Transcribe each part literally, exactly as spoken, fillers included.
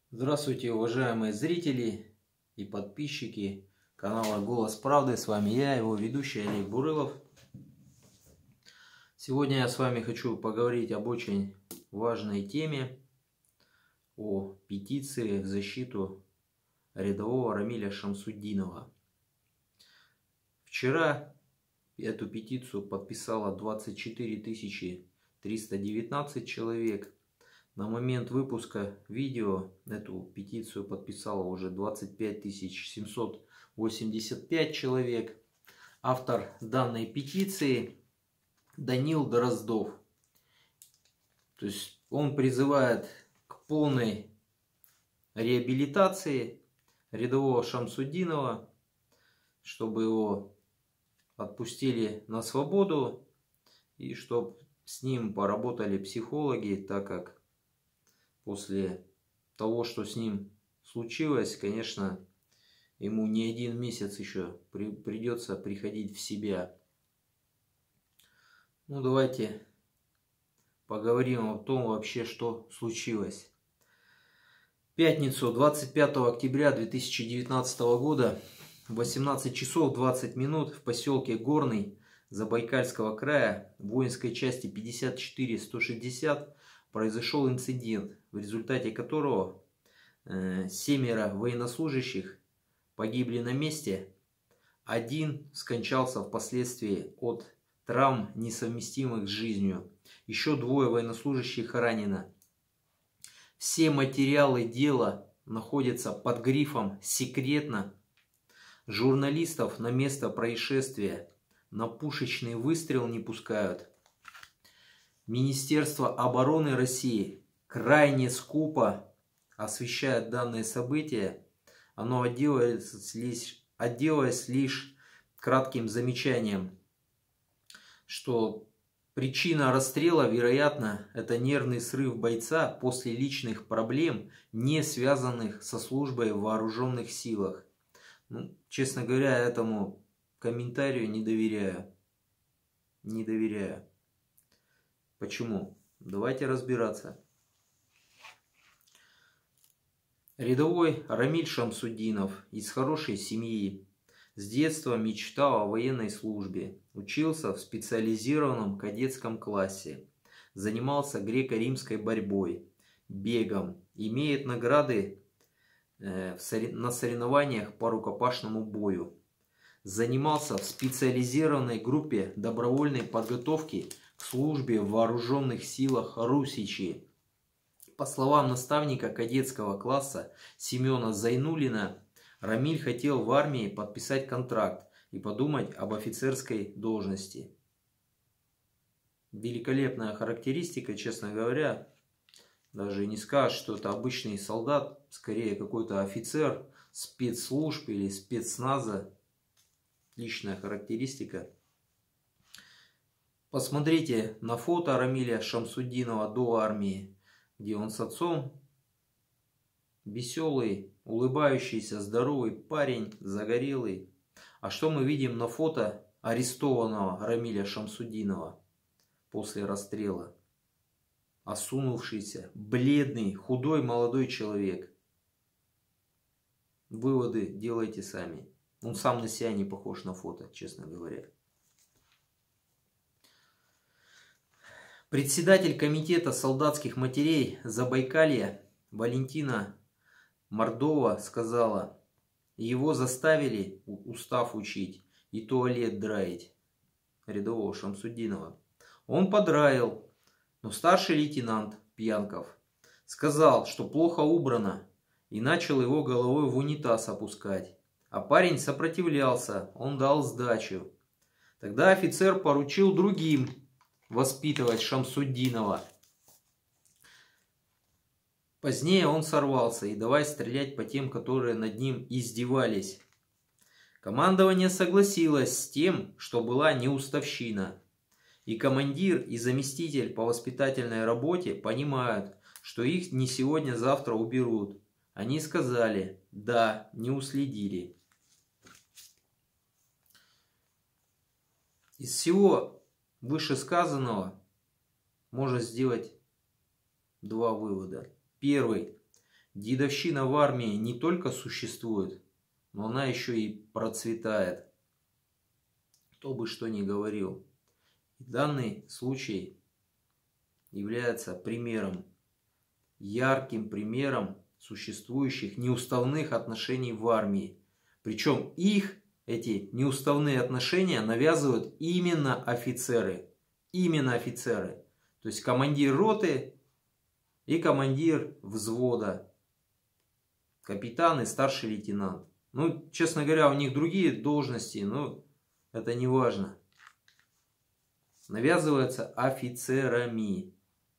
Здравствуйте, уважаемые зрители и подписчики канала Голос Правды. С вами я, его ведущий Олег Бурылов. Сегодня я с вами хочу поговорить об очень важной теме, о петиции в защиту рядового Рамиля Шамсутдинова. Вчера эту петицию подписало двадцать четыре тысячи триста девятнадцать человек. На момент выпуска видео эту петицию подписало уже двадцать пять тысяч семьсот восемьдесят пять человек. Автор данной петиции Данил Дроздов. То есть он призывает к полной реабилитации рядового Шамсутдинова, чтобы его отпустили на свободу и чтобы с ним поработали психологи, так как после того, что с ним случилось, конечно, ему не один месяц еще при, придется приходить в себя. Ну, давайте поговорим о том вообще, что случилось. В пятницу, двадцать пятого октября две тысячи девятнадцатого года, в восемнадцать часов двадцать минут в поселке Горный Забайкальского края воинской части пятьдесят четыре сто шестьдесят произошел инцидент, в результате которого э, семеро военнослужащих погибли на месте, один скончался впоследствии от травм, несовместимых с жизнью, еще двое военнослужащих ранено. Все материалы дела находятся под грифом «Секретно». Журналистов на место происшествия на пушечный выстрел не пускают. Министерство обороны России крайне скупо освещает данные события. Оно отделалось лишь, отделалось лишь кратким замечанием, что причина расстрела, вероятно, это нервный срыв бойца после личных проблем, не связанных со службой в вооруженных силах. Ну, честно говоря, этому комментарию не доверяю. Не доверяю. Почему? Давайте разбираться. Рядовой Рамиль Шамсутдинов из хорошей семьи. С детства мечтал о военной службе. Учился в специализированном кадетском классе. Занимался греко-римской борьбой, бегом. Имеет награды э, на соревнованиях по рукопашному бою. Занимался в специализированной группе добровольной подготовки к службе в вооруженных силах Русичи. По словам наставника кадетского класса Семена Зайнуллина, Рамиль хотел в армии подписать контракт и подумать об офицерской должности. Великолепная характеристика, честно говоря. Даже не скажешь, что это обычный солдат, скорее какой-то офицер спецслужб или спецназа. Личная характеристика. Посмотрите на фото Рамиля Шамсутдинова до армии, где он с отцом. Веселый, улыбающийся, здоровый парень, загорелый. А что мы видим на фото арестованного Рамиля Шамсутдинова после расстрела? Осунувшийся, бледный, худой молодой человек. Выводы делайте сами. Он сам на себя не похож на фото, честно говоря. Председатель комитета солдатских матерей Забайкалья Валентина Мордова сказала, его заставили устав учить и туалет драить рядового Шамсутдинова. Он подраил, но старший лейтенант Пьянков сказал, что плохо убрано, и начал его головой в унитаз опускать. А парень сопротивлялся, он дал сдачу. Тогда офицер поручил другим воспитывать Шамсутдинова. Позднее он сорвался и давай стрелять по тем, которые над ним издевались. Командование согласилось с тем, что была неуставщина. И командир, и заместитель по воспитательной работе понимают, что их не сегодня-завтра уберут. Они сказали, да, не уследили. Из всего вышесказанного можно сделать два вывода. Первый. Дедовщина в армии не только существует, но она еще и процветает. Кто бы что ни говорил. Данный случай является примером, ярким примером существующих неуставных отношений в армии. Причем их, эти неуставные отношения, навязывают именно офицеры. Именно офицеры. То есть командир роты и командир взвода. Капитан и старший лейтенант. Ну, честно говоря, у них другие должности, но это не важно. Навязывается офицерами.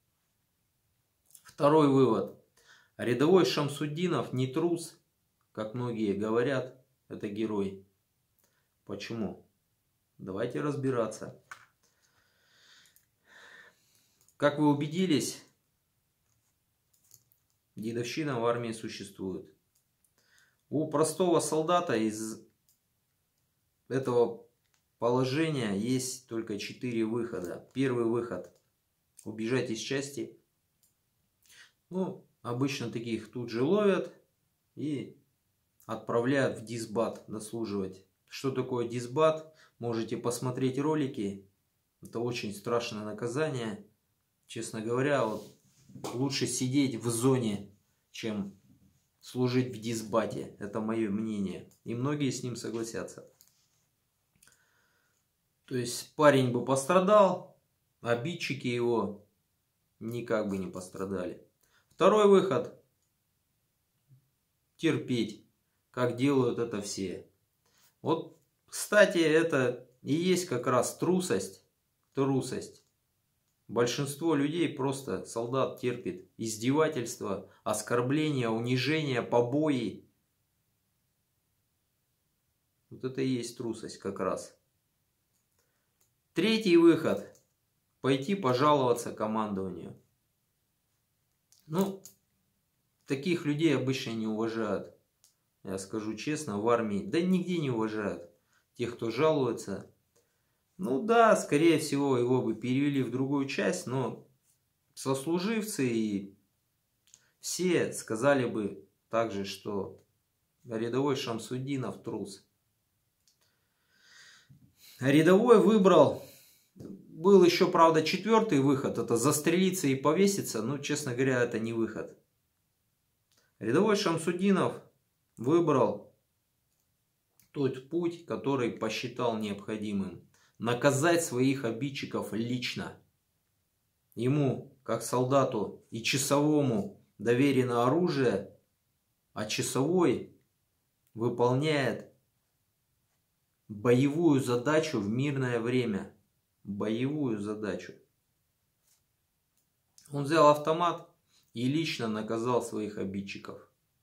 Второй вывод. Рядовой Шамсутдинов не трус, как многие говорят, это герой. Почему? Давайте разбираться. Как вы убедились, дедовщина в армии существует. У простого солдата из этого положения есть только четыре выхода. Первый выход – убежать из части. Ну, обычно таких тут же ловят и отправляют в дисбат дослуживать. Что такое дисбат? Можете посмотреть ролики. Это очень страшное наказание. Честно говоря, вот лучше сидеть в зоне, чем служить в дисбате. Это мое мнение. И многие с ним согласятся. То есть парень бы пострадал, обидчики его никак бы не пострадали. Второй выход. Терпеть, как делают это все. Вот, кстати, это и есть как раз трусость. Трусость. Большинство людей просто, солдат, терпит издевательства, оскорбления, унижения, побои. Вот это и есть трусость как раз. Третий выход. Пойти пожаловаться командованию. Ну, таких людей обычно не уважают. Я скажу честно, в армии, да нигде не уважают. Тех, кто жалуется. Ну да, скорее всего, его бы перевели в другую часть, но сослуживцы и все сказали бы также, что рядовой Шамсутдинов трус. Рядовой выбрал, был еще, правда, четвертый выход, это застрелиться и повеситься, но, честно говоря, это не выход. Рядовой Шамсутдинов выбрал тот путь, который посчитал необходимым. Наказать своих обидчиков лично. Ему, как солдату и часовому, доверено оружие, а часовой выполняет боевую задачу в мирное время. Боевую задачу. Он взял автомат и лично наказал своих обидчиков.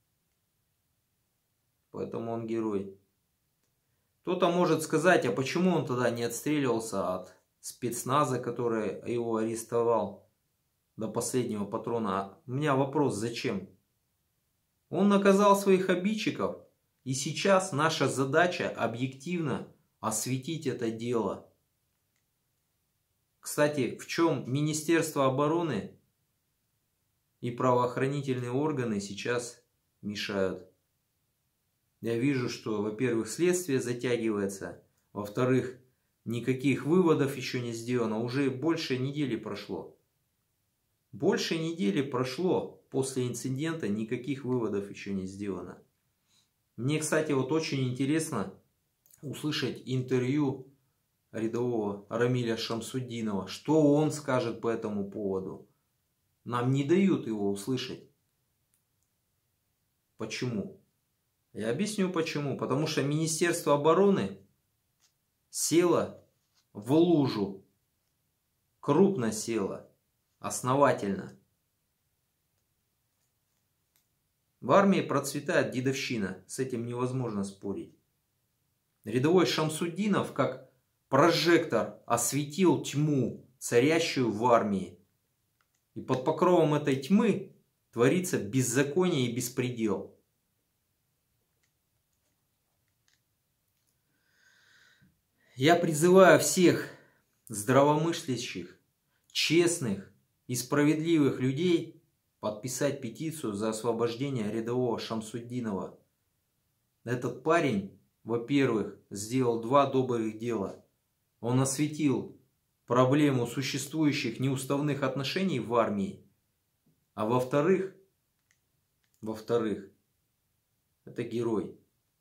Поэтому он герой. Кто-то может сказать, а почему он тогда не отстреливался от спецназа, который его арестовал до последнего патрона? У меня вопрос, зачем? Он наказал своих обидчиков, и сейчас наша задача объективно осветить это дело. Кстати, в чем Министерство обороны и правоохранительные органы сейчас мешают? Я вижу, что, во-первых, следствие затягивается, во-вторых, никаких выводов еще не сделано. Уже больше недели прошло. Больше недели прошло после инцидента, никаких выводов еще не сделано. Мне, кстати, вот очень интересно услышать интервью рядового Рамиля Шамсутдинова. Что он скажет по этому поводу? Нам не дают его услышать. Почему? Я объясню почему. Потому что Министерство обороны село в лужу. Крупно село. Основательно. В армии процветает дедовщина. С этим невозможно спорить. Рядовой Шамсутдинов, как прожектор, осветил тьму, царящую в армии. И под покровом этой тьмы творится беззаконие и беспредел. Я призываю всех здравомыслящих, честных и справедливых людей подписать петицию за освобождение рядового Шамсудинова. Этот парень, во-первых, сделал два добрых дела. Он осветил проблему существующих неуставных отношений в армии. А во-вторых, во-вторых, это герой.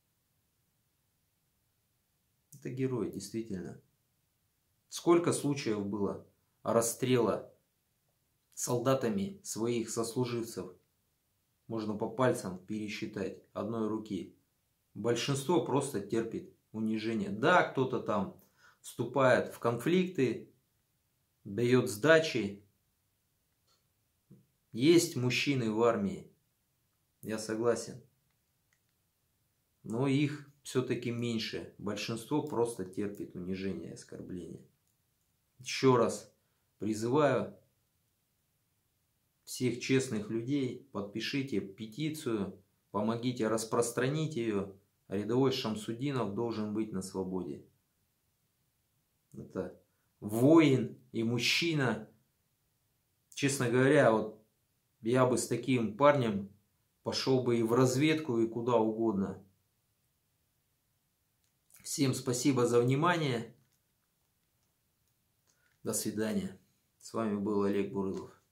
Это герой, действительно. Сколько случаев было расстрела солдатами своих сослуживцев? Можно по пальцам пересчитать одной руки. Большинство просто терпит унижение. Да, кто-то там вступает в конфликты, дает сдачи. Есть мужчины в армии, я согласен. Но их все-таки меньше. Большинство просто терпит унижение и оскорбление. Еще раз призываю всех честных людей, подпишите петицию, помогите распространить ее. Рядовой Шамсудинов должен быть на свободе. Это воин и мужчина. Честно говоря, вот я бы с таким парнем пошел бы и в разведку, и куда угодно. Всем спасибо за внимание. До свидания. С вами был Олег Бурылов.